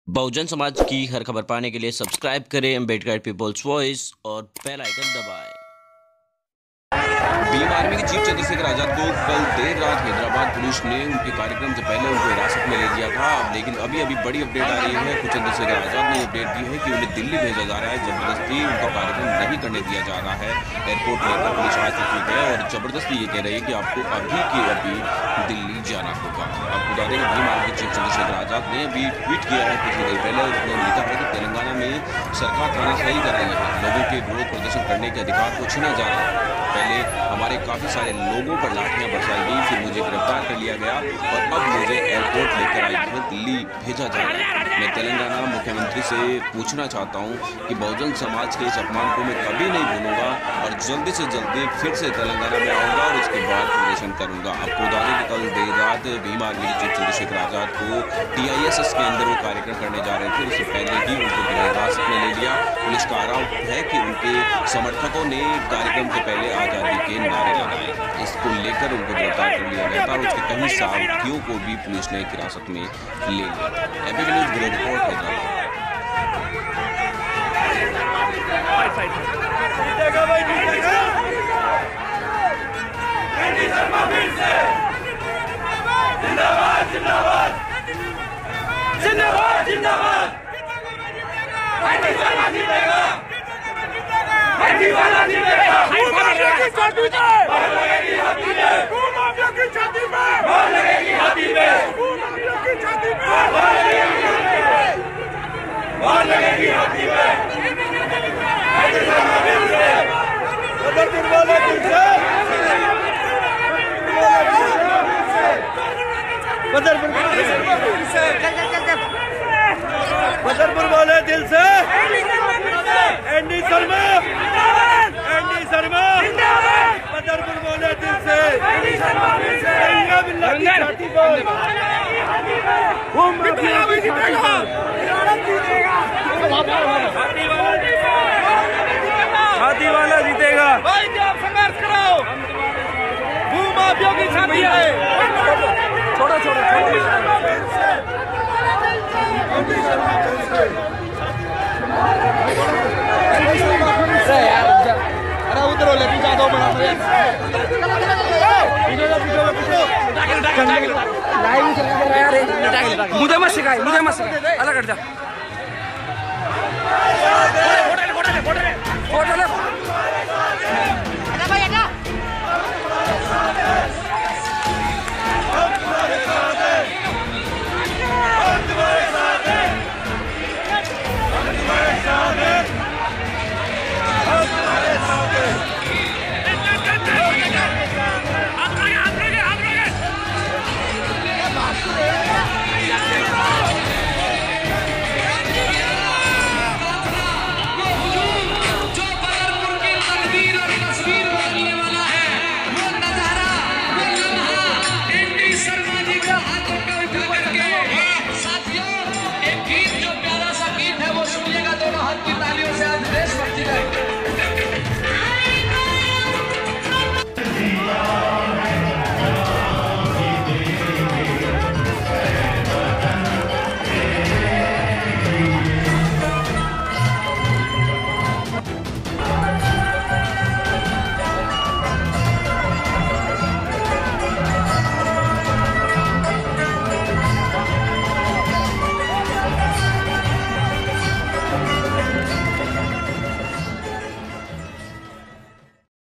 बहुजन समाज की हर खबर पाने के लिए सब्सक्राइब करें अम्बेडकर पीपल्स वॉइस और बेल आइकन दबाएं। भीम आर्मी के चीफ चंद्रशेखर आजाद को कल देर रात हैदराबाद पुलिस ने उनके कार्यक्रम से पहले उनको हिरासत में ले लिया था। लेकिन अभी बड़ी अपडेट आ रही है। कुछ चंद्रशेखर आजाद ने अपडेट दी है कि उन्हें दिल्ली भेजा जा रहा है। जबरदस्ती उनका कार्यक्रम नहीं करने दिया जा रहा है। एयरपोर्ट लेकर पुलिस आ चुकी है और जबरदस्ती ये कह रही है कि आपको अभी के अभी दिल्ली जाना होगा। आपको बता दें कि भीम आर्मी के चीफ चंद्रशेखर आजाद ने अभी ट्वीट किया है कुछ देर पहले। उसने लिखा है कि तेलंगाना में सरकार तानाशाही कर रही है, लोगों के विरोध प्रदर्शन करने के अधिकार को छीना जा रहा है। पहले हमारे काफी सारे लोगों पर लाठियां बरसाई गई, फिर मुझे गिरफ्तार कर लिया गया और अब मुझे एयरपोर्ट लेकर आई है, दिल्ली भेजा जा रहा है। मैं तेलंगाना मुख्यमंत्री से पूछना चाहता हूं कि बहुजन समाज के इस अपमान को मैं कभी नहीं भूलूंगा और जल्दी से जल्दी फिर से तेलंगाना में आऊंगा और उसके बाद प्रदर्शन करूंगा। आपको बता दें कि कल देर रात भीम आर्मी के चीफ चंद्रशेखर आजाद को TISS के अंदर वो कार्यक्रम करने जा रहे थे। उससे पहले ही उनको हिरासत में ले लिया। पुलिस का आरोप है कि उनके समर्थकों ने कार्यक्रम से पहले आजादी के नारे लगाए। इसको लेकर उनको गिरफ्तार कर लिया गया था और उसके कई साथियों को भी पुलिस ने हिरासत में ले लिया। ABP news bureau report Hyderabad. Badarpur वाले दिल से एनडी शर्मा बदरपुर वाले दिल से छाती वाला जीतेगा। भाई आप संघर्ष कराओ, भूमाफियों की छाती है। छोड़ो छोड़ो अरे उधर ले तू जादो बना मुझे मत सिखाए अलग हट जा।